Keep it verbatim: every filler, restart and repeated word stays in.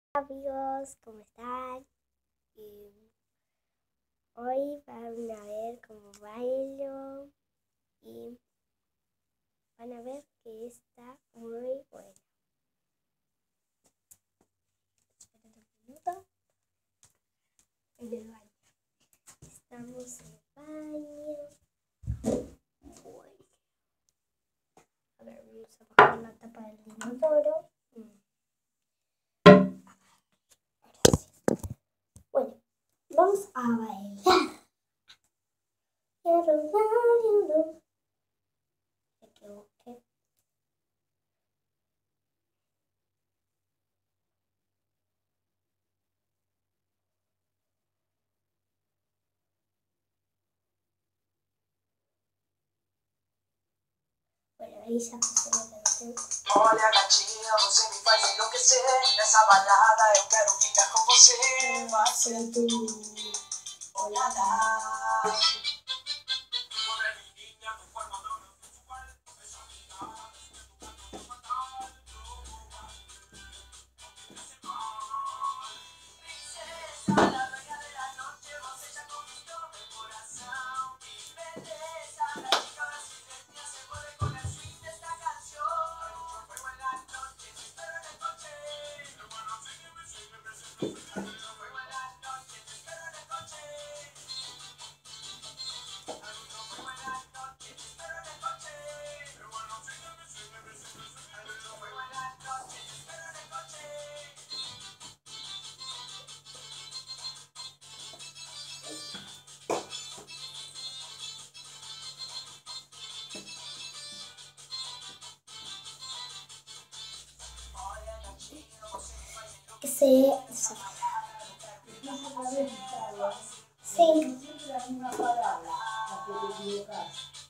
Amigos, ¿cómo están? Y hoy van a ver cómo bailo y van a ver que está muy bueno. Esperen un minuto. En el baño. Estamos en el baño. Bueno. A ver, vamos a bajar la tapa del inodoro. Bueno, vamos a bailar. Quiero bailar. Me equivoqué. Bueno, ahí ya puse la canción. Olha, gatinha, você me faz enlouquecer. Nessa balada eu quero ficar com você. Fazendo olhada. Que se... Sí.